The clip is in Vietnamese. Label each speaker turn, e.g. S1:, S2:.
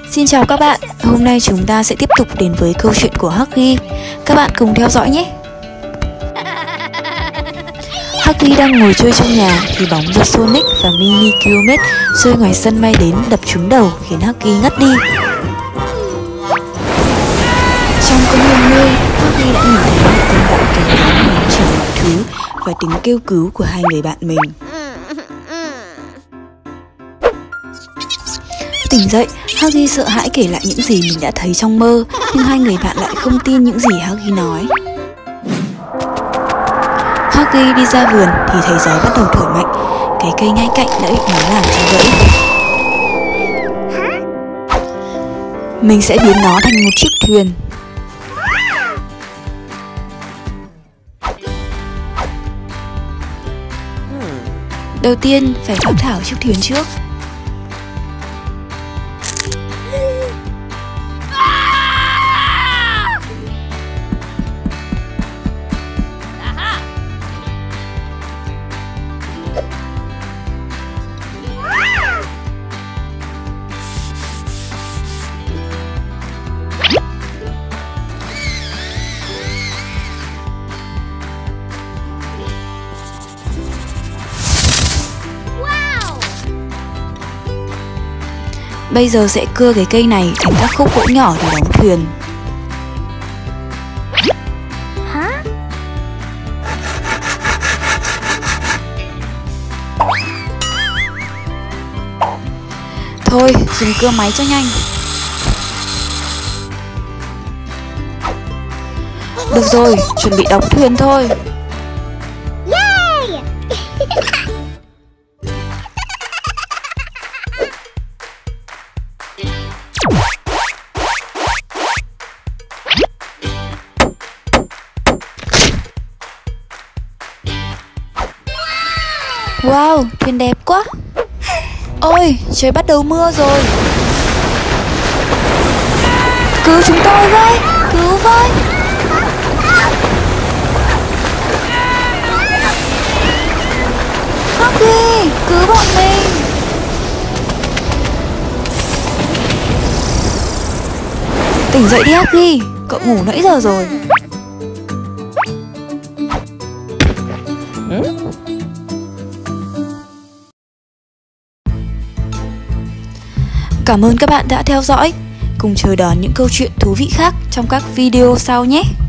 S1: Xin chào các bạn, hôm nay chúng ta sẽ tiếp tục đến với câu chuyện của Huggy. Các bạn cùng theo dõi nhé. Huggy đang ngồi chơi trong nhà thì bóng do Sonic và Mini Kiomet rơi ngoài sân bay đến đập trúng đầu khiến Huggy ngất đi. Trong cơn hôn mê, Huggy đã nhìn thấy một cơn bão kéo đến nhấn chìm mọi thứ và tiếng kêu cứu của hai người bạn mình. Tỉnh dậy, Huggy sợ hãi kể lại những gì mình đã thấy trong mơ, nhưng hai người bạn lại không tin những gì Huggy nói. Huggy đi ra vườn thì thấy gió bắt đầu thổi mạnh, cái cây ngay cạnh đã bị nó làm cho gãy. Mình sẽ biến nó thành một chiếc thuyền. Đầu tiên phải phác thảo chiếc thuyền trước. Bây giờ sẽ cưa cái cây này thành các khúc gỗ nhỏ để đóng thuyền. Thôi, dùng cưa máy cho nhanh. Được rồi, chuẩn bị đóng thuyền thôi. Wow, thuyền đẹp quá. Ôi, trời bắt đầu mưa rồi. Cứu chúng tôi với, cứu với. Huggy, cứu bọn mình. Tỉnh dậy đi Huggy, cậu ngủ nãy giờ rồi. Cảm ơn các bạn đã theo dõi. Cùng chờ đón những câu chuyện thú vị khác trong các video sau nhé.